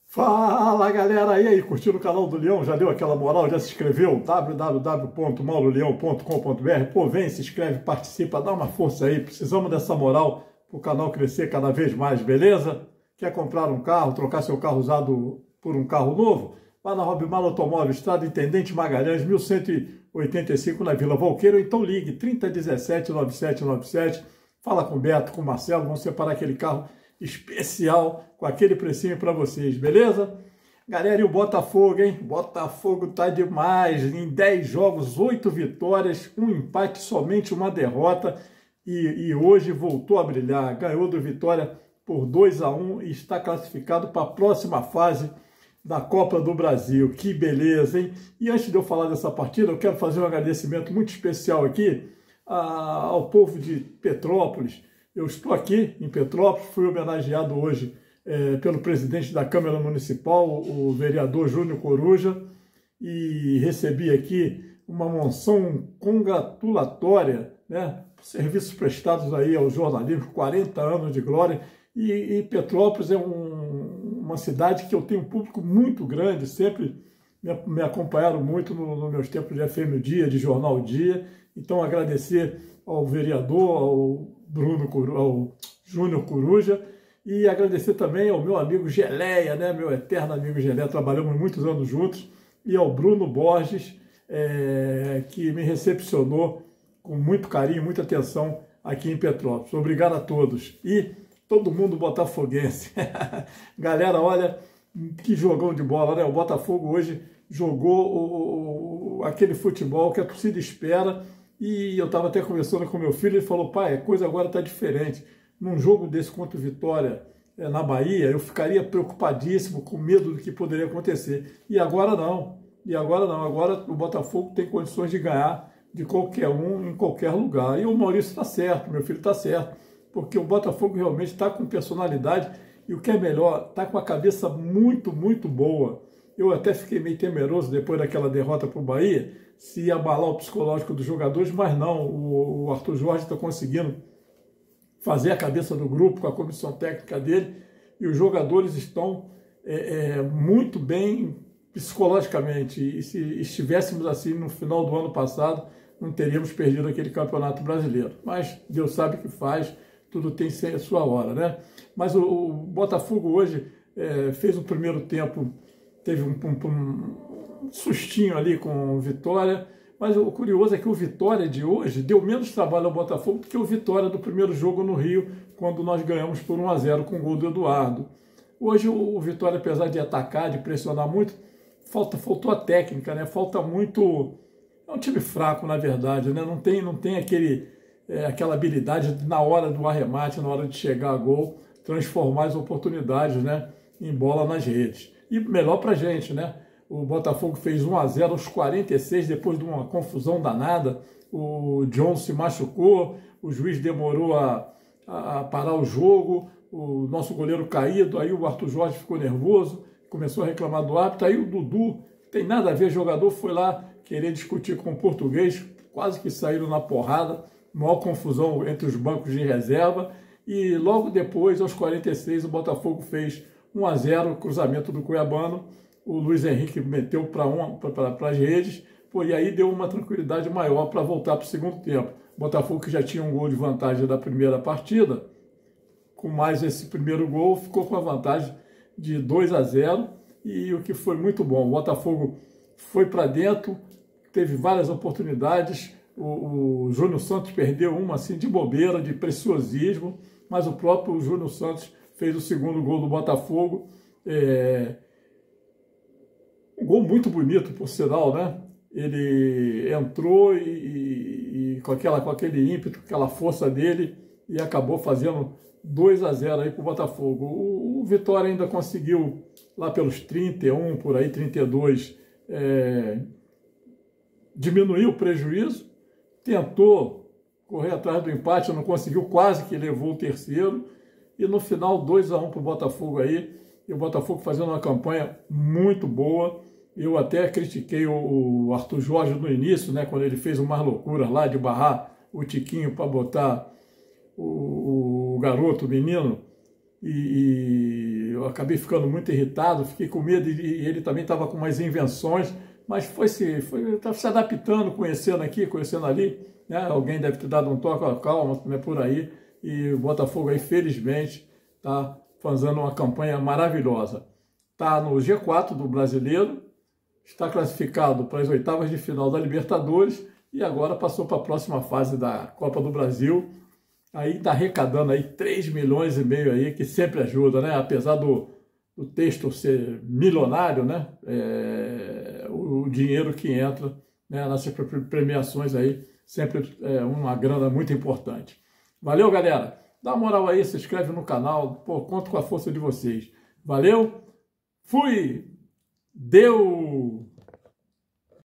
Fala galera, e aí, curtiu o canal do Leão? Já deu aquela moral? Já se inscreveu? www.mauroleão.com.br. Pô, vem, se inscreve, participa, dá uma força aí. Precisamos dessa moral para o canal crescer cada vez mais, beleza? Quer comprar um carro, trocar seu carro usado por um carro novo? Vá na Robimala Automóvel, Estrada Intendente Magalhães, 1185 na Vila Volqueiro. Então ligue 3017-9797. Fala com o Beto, com o Marcelo, vão separar aquele carro especial com aquele precinho para vocês, beleza? Galera, e o Botafogo, hein? Botafogo tá demais, em 10 jogos, 8 vitórias, um empate, somente uma derrota, e hoje voltou a brilhar, ganhou do Vitória por 2-1 e está classificado para a próxima fase da Copa do Brasil. Que beleza, hein? E antes de eu falar dessa partida, eu quero fazer um agradecimento muito especial aqui ao povo de Petrópolis. Eu estou aqui em Petrópolis, fui homenageado hoje pelo presidente da Câmara Municipal, o vereador Júnior Coruja, e recebi aqui uma moção congratulatória, né, por serviços prestados aí ao jornalismo, 40 anos de glória, e Petrópolis é uma cidade que eu tenho um público muito grande, sempre me acompanharam muito nos meus tempos de FM Dia, de Jornal Dia, então agradecer ao vereador, ao Júnior Coruja, e agradecer também ao meu amigo Geleia, né, meu eterno amigo Geleia, trabalhamos muitos anos juntos, e ao Bruno Borges, que me recepcionou com muito carinho, muita atenção aqui em Petrópolis. Obrigado a todos. E todo mundo botafoguense. Galera, olha, que jogão de bola, né? O Botafogo hoje jogou aquele futebol que a torcida espera. E eu estava até conversando com meu filho, ele falou: pai, a coisa agora está diferente. Num jogo desse contra o Vitória na Bahia, eu ficaria preocupadíssimo, com medo do que poderia acontecer. E agora não. Agora o Botafogo tem condições de ganhar de qualquer um, em qualquer lugar. E o Maurício está certo, meu filho está certo, porque o Botafogo realmente está com personalidade e o que é melhor, está com a cabeça muito, muito boa. Eu até fiquei meio temeroso depois daquela derrota para o Bahia, se ia abalar o psicológico dos jogadores, mas não, o Arthur Jorge está conseguindo fazer a cabeça do grupo com a comissão técnica dele, e os jogadores estão muito bem psicologicamente, e se estivéssemos assim no final do ano passado, não teríamos perdido aquele campeonato brasileiro. Mas Deus sabe o que faz, tudo tem a sua hora, né? Mas o Botafogo hoje fez um primeiro tempo, teve um sustinho ali com o Vitória, mas o curioso é que o Vitória de hoje deu menos trabalho ao Botafogo do que o Vitória do primeiro jogo no Rio, quando nós ganhamos por 1-0 com o gol do Eduardo. Hoje o Vitória, apesar de atacar, de pressionar muito, faltou a técnica, né? Falta muito. É um time fraco, na verdade, né? Não tem aquela habilidade na hora do arremate, na hora de chegar a gol, transformar as oportunidades, né, em bola nas redes. E melhor pra gente, né? O Botafogo fez 1-0 aos 46, depois de uma confusão danada. O John se machucou, o juiz demorou a parar o jogo, o nosso goleiro caído, aí o Arthur Jorge ficou nervoso, começou a reclamar do árbitro, aí o Dudu, tem nada a ver, jogador foi lá querer discutir com o português, quase que saíram na porrada, maior confusão entre os bancos de reserva, e logo depois, aos 46, o Botafogo fez 1-0, cruzamento do Cuiabano, o Luiz Henrique meteu para as redes, e aí deu uma tranquilidade maior para voltar para o segundo tempo. O Botafogo, que já tinha um gol de vantagem da primeira partida, com mais esse primeiro gol, ficou com a vantagem de 2-0, e o que foi muito bom. O Botafogo foi para dentro, teve várias oportunidades, o Júnior Santos perdeu uma assim de bobeira, de preciosismo, mas o próprio Júnior Santos fez o segundo gol do Botafogo, um gol muito bonito, por sinal, né? Ele entrou e com aquele ímpeto, aquela força dele, e acabou fazendo 2-0 aí para o Botafogo. O Vitória ainda conseguiu, lá pelos 31, por aí, 32, diminuir o prejuízo, tentou correr atrás do empate, não conseguiu, quase que levou o terceiro, e no final 2-1 para o Botafogo aí, e o Botafogo fazendo uma campanha muito boa. Eu até critiquei o Arthur Jorge no início, né, quando ele fez umas loucuras lá de barrar o Tiquinho para botar o garoto, o menino, e acabei ficando muito irritado, fiquei com medo e ele também estava com umas invenções, mas foi se adaptando, conhecendo aqui, conhecendo ali, né? Alguém deve ter dado um toque, ó, calma, não é por aí, e o Botafogo aí, felizmente, está fazendo uma campanha maravilhosa. Está no G4 do Brasileiro, está classificado para as oitavas de final da Libertadores e agora passou para a próxima fase da Copa do Brasil. Aí está arrecadando aí 3,5 milhões aí, que sempre ajuda, né? Apesar do texto ser milionário, né? O dinheiro que entra, né, nessas premiações aí sempre é uma grana muito importante. Valeu, galera! Dá uma moral aí, se inscreve no canal, pô, conto com a força de vocês. Valeu! Fui! Deu!